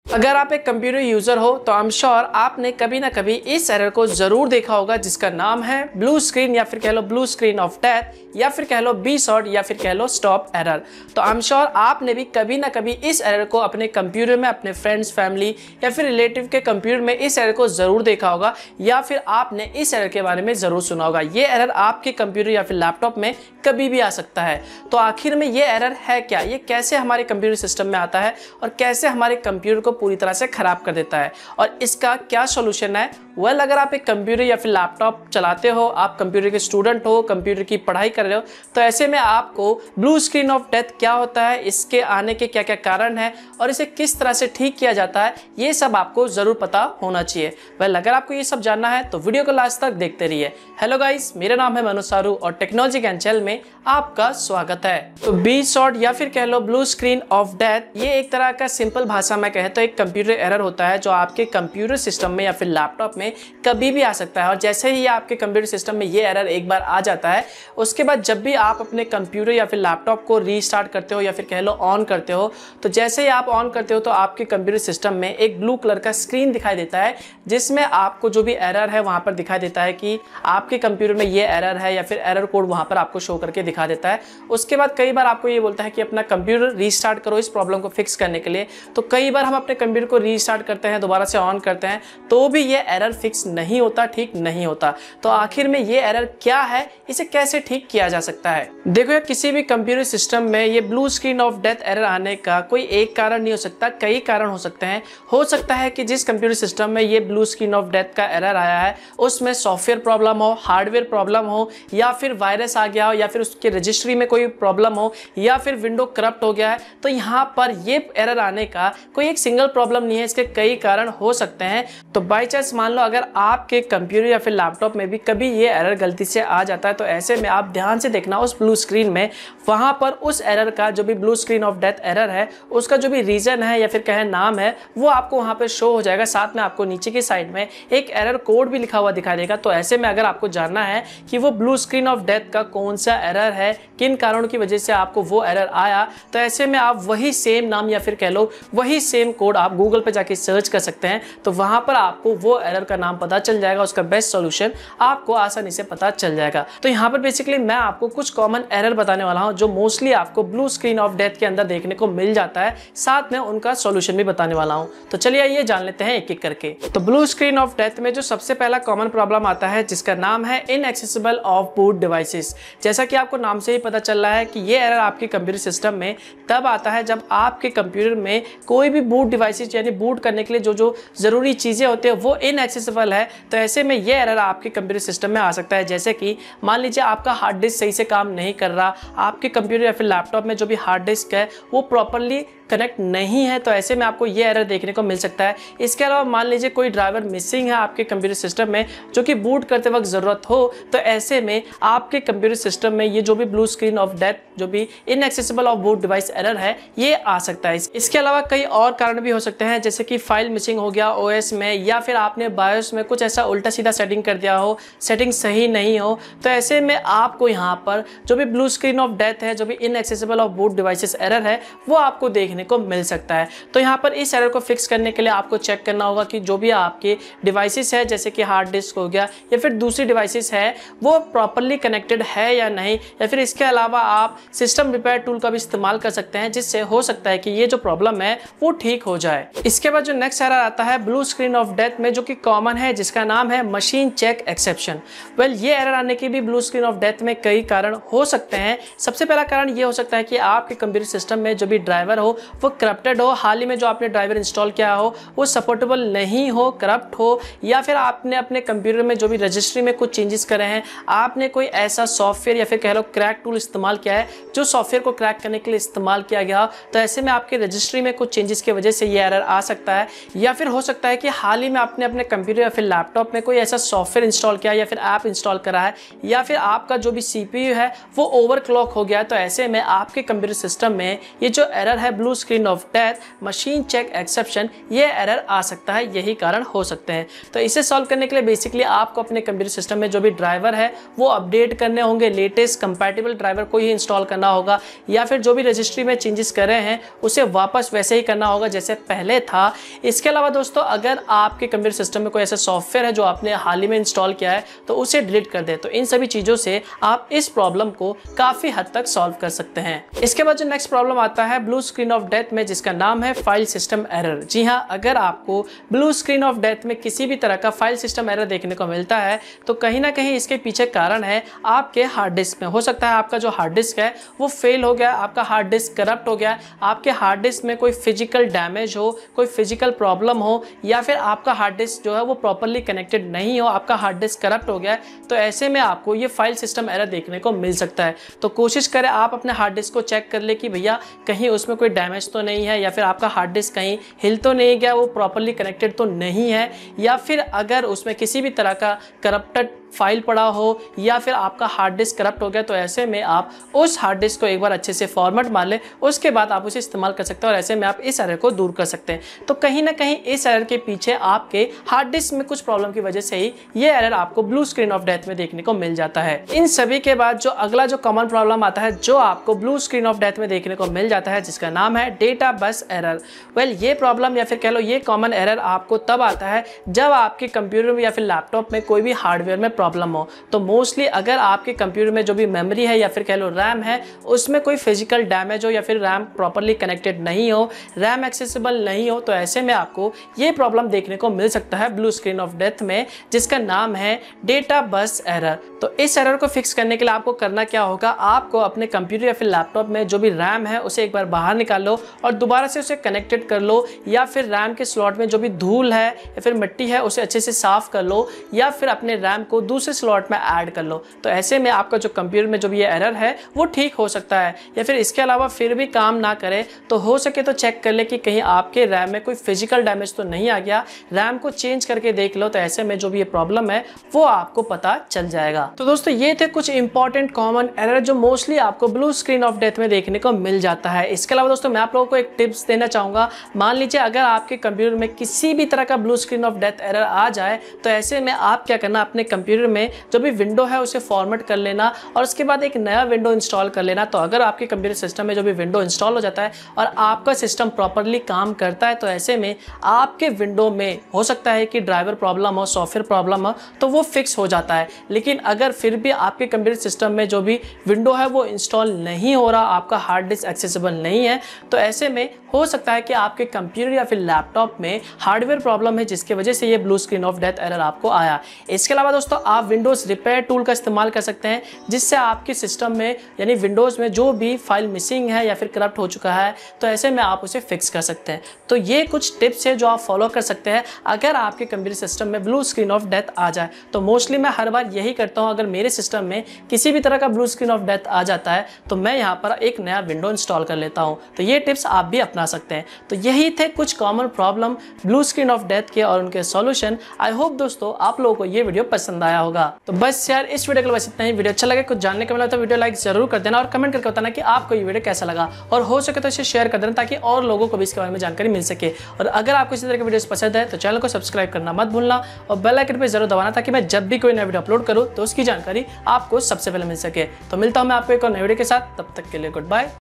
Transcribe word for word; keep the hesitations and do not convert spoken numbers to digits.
अगर आप एक कंप्यूटर यूजर हो तो आई एम श्योर आपने कभी ना कभी इस एरर को जरूर देखा होगा जिसका नाम है ब्लू स्क्रीन या फिर कह लो ब्लू स्क्रीन ऑफ डेथ या फिर कह लो बी शॉर्ट या फिर कह लो स्टॉप एरर। तो आई एम श्योर आपने भी कभी ना कभी इस एरर को अपने कंप्यूटर में, अपने फ्रेंड्स, फैमिली या फिर रिलेटिव के कंप्यूटर में इस एरर को जरूर देखा होगा या फिर आपने इस एरर के बारे में जरूर सुना होगा। ये एरर आपके कंप्यूटर या फिर लैपटॉप में कभी भी आ सकता है। तो आखिर में ये एरर है क्या, ये कैसे हमारे कंप्यूटर सिस्टम में आता है और कैसे हमारे कंप्यूटर को पूरी तरह से खराब कर देता है और इसका क्या सॉल्यूशन है। वेल well, अगर आप एक कंप्यूटर या फिर लैपटॉप चलाते हो, आप कंप्यूटर के स्टूडेंट हो, कंप्यूटर की पढ़ाई कर रहे हो, तो ऐसे में आपको ब्लू स्क्रीन ऑफ डेथ क्या होता है, इसके आने के क्या क्या कारण है और इसे किस तरह से ठीक किया जाता है, ये सब आपको जरूर पता होना चाहिए। वेल well, अगर आपको ये सब जानना है तो वीडियो को लास्ट तक देखते रहिए। हेलो गाइस, मेरा नाम है मनु सारू और टेक्नोलॉजी ज्ञान चैनल में आपका स्वागत है। तो बी शॉर्ट या फिर कह लो ब्लू स्क्रीन ऑफ डेथ, ये एक तरह का सिंपल भाषा में कहे तो एक कंप्यूटर एरर होता है जो आपके कंप्यूटर सिस्टम में या फिर लैपटॉप में कभी भी आ सकता है। और जैसे ही आपके कंप्यूटर सिस्टम में ये एरर एक बार आ जाता है, उसके बाद जब भी आप अपने कंप्यूटर या फिर लैपटॉप को रीस्टार्ट करते हो या फिर कह लो ऑन करते हो, तो जैसे ही आप ऑन करते हो तो आपके कंप्यूटर सिस्टम में एक ब्लू कलर का स्क्रीन दिखाई देता है जिसमें आपको जो भी एरर है वहां पर दिखाई देता है कि आपके कंप्यूटर में ये एरर है या फिर एरर कोड वहां पर आपको शो करके दिखा देता है। उसके बाद कई बार आपको ये बोलता है कि अपना कंप्यूटर रीस्टार्ट करो इस प्रॉब्लम को फिक्स करने के लिए। तो कई बार हम अपने कंप्यूटर को रीस्टार्ट करते हैं, दोबारा से ऑन करते हैं, तो भी ये एरर फिक्स नहीं होता, ठीक नहीं होता। तो आखिर में ये एरर क्या है, इसे कैसे ठीक किया जा सकता है। देखो यार, किसी भी कंप्यूटर सिस्टम में ये blue screen of death error आने का कोई एक कारण नहीं हो सकता, कई कारण हो सकते हैं। हो सकता है कि जिस कंप्यूटर सिस्टम में ये ब्लू स्क्रीन ऑफ डेथ का एरर आया है उसमें सॉफ्टवेयर प्रॉब्लम हो, हार्डवेयर प्रॉब्लम हो, या फिर वायरस आ गया हो, या फिर उसके रजिस्ट्री में कोई प्रॉब्लम हो, या फिर विंडो करप्ट हो गया है। तो यहाँ पर ये एरर आने का कोई एक सिंगल प्रॉब्लम नहीं है, इसके कई कारण हो सकते हैं। तो बाई चांस मान लो अगर आपके कंप्यूटर या फिर लैपटॉप में भी कभी ये एरर गलती से आ जाता है, तो ऐसे में आप ध्यान से देखना उस ब्लू स्क्रीन में, वहां पर उस एरर का जो भी blue screen of death error है उसका जो भी रीजन है या फिर कहे नाम है वो आपको वहां पे शो हो जाएगा। साथ में आपको नीचे की साइड में एक एरर कोड भी लिखा हुआ दिखाई देगा। तो ऐसे में अगर आपको जानना है कि वो ब्लू स्क्रीन ऑफ डेथ का कौन सा एरर है, किन कारणों की वजह से आपको वो एरर आया, तो ऐसे में आप वही सेम नाम या फिर कह लो वही सेम कोड आप गूगल पे जाके सर्च कर सकते हैं। तो वहां पर आपको वो एरर का नाम पता चल जाएगा, उसका बेस्ट सॉल्यूशन आपको आसानी से पता चल जाएगा। तो यहाँ पर बेसिकली मैं आपको कुछ कॉमन एरर बताने वाला हूँ जो मोस्टली आपको ब्लू स्क्रीन ऑफ डेथ के अंदर देखने को मिल जाता है, साथ में उनका सॉल्यूशन भी बताने वाला हूँ। तो चलिए ये जान लेते हैं एक एक करके। तो ब्लू स्क्रीन ऑफ डेथ में जो सबसे पहला कॉमन प्रॉब्लम आता है जिसका नाम है इनएक्सेसिबल ऑफ बूट डिवाइसेस। जैसा कि आपको नाम से ही पता चल रहा है कि ये एरर आपके कंप्यूटर सिस्टम में तब आता है जब आपके कंप्यूटर में कोई भी बूट डिवाइसेस यानी बूट करने के लिए जो जो जरूरी चीजें होती है वो इनएक्सेसिबल है। तो ऐसे में ये एरर आपके कंप्यूटर सिस्टम में आ सकता है। जैसे कि मान लीजिए आपका हार्ड डिस्क सही से काम नहीं कर रहा, आपके कंप्यूटर या फिर लैपटॉप में जो भी हार्ड डिस्क है वो प्रॉपरली कनेक्ट नहीं है, तो ऐसे में आपको ये एरर देखने को मिल सकता है। इसके अलावा मान लीजिए कोई ड्राइवर मिसिंग है आपके कंप्यूटर सिस्टम में जो कि बूट करते वक्त जरूरत हो, तो ऐसे में आपके कंप्यूटर सिस्टम में ये जो भी ब्लू स्क्रीन ऑफ डेथ जो भी inaccessible of boot device error है ये आ सकता है। इसके अलावा कई और कारण भी हो सकते हैं, जैसे कि फाइल मिसिंग हो गया ओएस में, या फिर आपने बायोस में कुछ ऐसा उल्टा सीधा सेटिंग कर दिया हो, सेटिंग सही नहीं हो। तो ऐसे में आपको यहाँ पर जो भी ब्लू स्क्रीन ऑफ डेथ है, जो भी inaccessible of boot devices error है, वो आपको देखने को मिल सकता है। तो यहाँ पर इस एरर को फिक्स करने के लिए आपको चेक करना होगा कि जो भी आपके डिवाइसेस है, जैसे कि हार्ड डिस्क हो गया या फिर दूसरी डिवाइसेस है, वो प्रॉपरली कनेक्टेड है या नहीं। या फिर इसके अलावा आप सिस्टम रिपेयर टूल का भी इस्तेमाल कर सकते हैं, जिससे हो सकता है कि ये जो प्रॉब्लम है वो ठीक हो जाए। इसके बाद जो नेक्स्ट एरर आता है ब्लू स्क्रीन ऑफ डेथ में, जो कि कॉमन है, जिसका नाम है मशीन चेक एक्सेप्शन। वेल, ये एरर आने की भी ब्लू स्क्रीन ऑफ डेथ में कई कारण हो सकते हैं। सबसे पहला कारण ये हो सकता है कि आपके कंप्यूटर सिस्टम में जो भी ड्राइवर हो वो करप्टेड हो, हाल ही में जो आपने ड्राइवर इंस्टॉल किया हो वो सपोर्टेबल नहीं हो, करप्ट हो, या फिर आपने अपने कंप्यूटर में जो भी रजिस्ट्री में कुछ चेंजेस करे हैं, आपने कोई ऐसा सॉफ्टवेयर या फिर कह लो क्रैक टूल इस्तेमाल किया है जो सॉफ्टवेयर को क्रैक करने के लिए इस्तेमाल किया गया, तो ऐसे में आपके रजिस्ट्री में कुछ चेंजेस की वजह से ये एरर आ सकता है। या फिर हो सकता है कि हाल ही में आपने अपने कंप्यूटर या फिर लैपटॉप में कोई ऐसा सॉफ्टवेयर इंस्टॉल किया या फिर ऐप इंस्टॉल करा है, या फिर आपका जो भी सीपीयू है वो ओवरक्लॉक हो गया। तो ऐसे में आपके कंप्यूटर सिस्टम में ये जो एरर है blue screen of death, machine check exception, ये एरर आ सकता है, यही कारण हो सकते हैं। तो इसे सॉल्व करने के लिए बेसिकली आपको अपने कंप्यूटर सिस्टम में जो भी ड्राइवर है वो अपडेट करने होंगे, लेटेस्ट कंपैटिबल ड्राइवर को ही इंस्टॉल करना होगा, या फिर जो भी रजिस्ट्री में चेंजेस कर रहे हैं उसे वापस वैसे ही करना होगा जैसे पहले था। इसके अलावा दोस्तों अगर आपके कंप्यूटर सिस्टम में कोई ऐसा सॉफ्टवेयर है जो आपने हाल ही में इंस्टॉल किया है तो उसे डिलीट कर दे। तो इन सभी चीज़ों से आप इस प्रॉब्लम को काफ़ी हद तक सॉल्व कर सकते हैं। इसके बाद जो नेक्स्ट प्रॉब्लम आता है ब्लू स्क्रीन ऑफ डेथ में, जिसका नाम है फाइल सिस्टम एरर। जी हाँ, अगर आपको ब्लू स्क्रीन ऑफ डेथ में किसी भी तरह का फाइल सिस्टम एरर देखने को मिलता है तो कहीं ना कहीं इसके पीछे कारण है आपके हार्ड डिस्क में। हो सकता है आपका जो हार्ड डिस्क है वो फेल हो गया, आपका हार्ड डिस्क करप्ट हो गया, आपके हार्ड डिस्क में कोई फिजिकल डैमेज हो, कोई फिजिकल प्रॉब्लम हो, या फिर आपका हार्ड डिस्क जो है वो प्रॉपरली कनेक्टेड नहीं हो, आपका हार्ड डिस्क करप्ट हो गया है। तो ऐसे में आपको ये फाइल सिस्टम एरर देखने को मिल सकता है। तो कोशिश करें आप अपने हार्ड डिस्क को चेक कर ले कि भैया कहीं उसमें कोई डैमेज तो नहीं है, या फिर आपका हार्ड डिस्क कहीं हिल तो नहीं गया, वो प्रॉपरली कनेक्टेड तो नहीं है, या फिर अगर उसमें किसी भी तरह का करप्टेड फाइल पड़ा हो या फिर आपका हार्ड डिस्क करप्ट हो गया, तो ऐसे में आप उस हार्ड डिस्क को एक बार अच्छे से फॉर्मेट मार लें, उसके बाद आप उसे इस्तेमाल कर सकते हैं और ऐसे में आप इस एरर को दूर कर सकते हैं। तो कहीं ना कहीं इस एरर के पीछे आपके हार्ड डिस्क में कुछ प्रॉब्लम की वजह से ही ये एरर आपको ब्लू स्क्रीन ऑफ डेथ में देखने को मिल जाता है। इन सभी के बाद जो अगला जो कॉमन प्रॉब्लम आता है जो आपको ब्लू स्क्रीन ऑफ डेथ में देखने को मिल जाता है, जिसका नाम है डेटा बस एरर। वेल ये प्रॉब्लम या फिर कह लो ये कॉमन एरर आपको तब आता है जब आपके कंप्यूटर में या फिर लैपटॉप में कोई भी हार्डवेयर में प्रॉब्लम हो। तो मोस्टली अगर आपके कंप्यूटर में जो भी मेमोरी है या फिर कह लो रैम है उसमें कोई फिजिकल डैमेज हो, या फिर रैम प्रॉपरली कनेक्टेड नहीं हो, रैम एक्सेसिबल नहीं हो, तो ऐसे में आपको ये प्रॉब्लम देखने को मिल सकता है ब्लू स्क्रीन ऑफ डेथ में, जिसका नाम है डेटा बस एरर। तो इस एरर को फिक्स करने के लिए आपको करना क्या होगा, आपको अपने कंप्यूटर या फिर लैपटॉप में जो भी रैम है उसे एक बार बाहर निकाल लो और दोबारा से उसे कनेक्टेड कर लो, या फिर रैम के स्लॉट में जो भी धूल है या फिर मिट्टी है उसे अच्छे से साफ कर लो, या फिर अपने रैम को दूसरे स्लॉट में ऐड कर लो। तो ऐसे में आपका जो कंप्यूटर में जो भी ये एरर है वो ठीक हो सकता है। या फिर इसके अलावा फिर भी काम ना करे तो हो सके तो चेक कर ले कि कहीं आपके रैम में कोई फिजिकल डैमेज तो नहीं आ गया, रैम को चेंज करके देख लो। तो ऐसे में जो भी ये प्रॉब्लम है वो आपको पता चल जाएगा। तो दोस्तों ये थे कुछ इंपॉर्टेंट कॉमन एरर जो मोस्टली आपको ब्लू स्क्रीन ऑफ डेथ में देखने को मिल जाता है। इसके अलावा दोस्तों मैं आप लोगों को एक टिप्स देना चाहूंगा। मान लीजिए अगर आपके कंप्यूटर में किसी भी तरह का blue screen of death error आ जाए तो ऐसे में आप क्या करना, अपने कंप्यूटर में जो भी विंडो है उसे फॉर्मेट कर लेना और उसके बाद एक नया विंडो इंस्टॉल कर लेना। तो अगर आपके कंप्यूटर सिस्टम में जो भी विंडो इंस्टॉल हो जाता है और आपका सिस्टम प्रॉपरली काम करता है तो ऐसे में आपके विंडो में हो सकता है कि ड्राइवर प्रॉब्लम हो, सॉफ्टवेयर प्रॉब्लम हो, तो वो फिक्स हो जाता है। लेकिन अगर फिर भी आपके कंप्यूटर सिस्टम में जो भी विंडो है वो इंस्टॉल नहीं हो रहा, आपका हार्ड डिस्क एक्सेसिबल नहीं है, तो ऐसे में हो सकता है कि आपके कंप्यूटर या फिर लैपटॉप में हार्डवेयर प्रॉब्लम है जिसकी वजह से ये blue screen of death error आपको आया। इसके अलावा दोस्तों आप विंडोज रिपेयर टूल का इस्तेमाल कर सकते हैं जिससे आपके सिस्टम में यानी विंडोज़ में जो भी फाइल मिसिंग है या फिर करप्ट हो चुका है तो ऐसे में आप उसे फिक्स कर सकते हैं। तो ये कुछ टिप्स है जो आप फॉलो कर सकते हैं अगर आपके कंप्यूटर सिस्टम में ब्लू स्क्रीन ऑफ डेथ आ जाए। तो मोस्टली मैं हर बार यही करता हूँ, अगर मेरे सिस्टम में किसी भी तरह का ब्लू स्क्रीन ऑफ डेथ आ जाता है तो मैं यहाँ पर एक नया विंडो इंस्टॉल कर लेता हूँ। तो ये टिप्स आप भी अपना सकते हैं। तो यही थे कुछ common problem blue screen of death के और उनके सॉल्यूशन। आई होप दोस्तों आप लोगों को ये वीडियो पसंद आया होगा। तो बस यार इस वीडियो के लिए बस इतना ही। वीडियो अच्छा लगे, कुछ जानने को मिला तो वीडियो लाइक जरूर कर देना और कमेंट करके बताना कि आपको ये वीडियो कैसा लगा, और हो सके तो इसे शेयर कर देना ताकि और लोगों को भी इसके बारे में जानकारी मिल सके। और अगर आपको इसी तरह की वीडियोस पसंद है तो चैनल को सब्सक्राइब करना मत भूलना और बेल आइकन पर जरूर दबाना ताकि मैं जब भी कोई नया वीडियो अपलोड करूँ तो उसकी जानकारी आपको सबसे पहले मिल सके। तो मिलता हूं मैं आपको एक और नए वीडियो के साथ, तब तक के लिए गुड बाय।